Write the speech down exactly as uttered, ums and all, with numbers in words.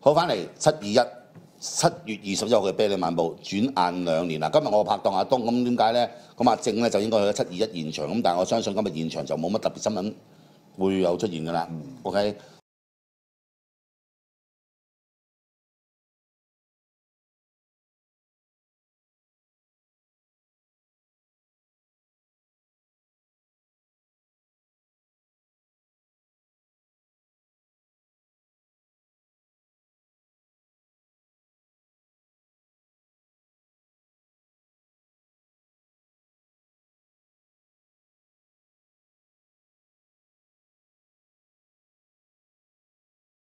好，翻嚟七二一。七月二十一號嘅啤梨晚報，轉眼兩年啦。今日我拍檔阿東，咁點解咧？咁阿正咧就應該去咗七二一現場，咁但係我相信今日現場就冇乜特別新聞會有出現㗎啦。OK，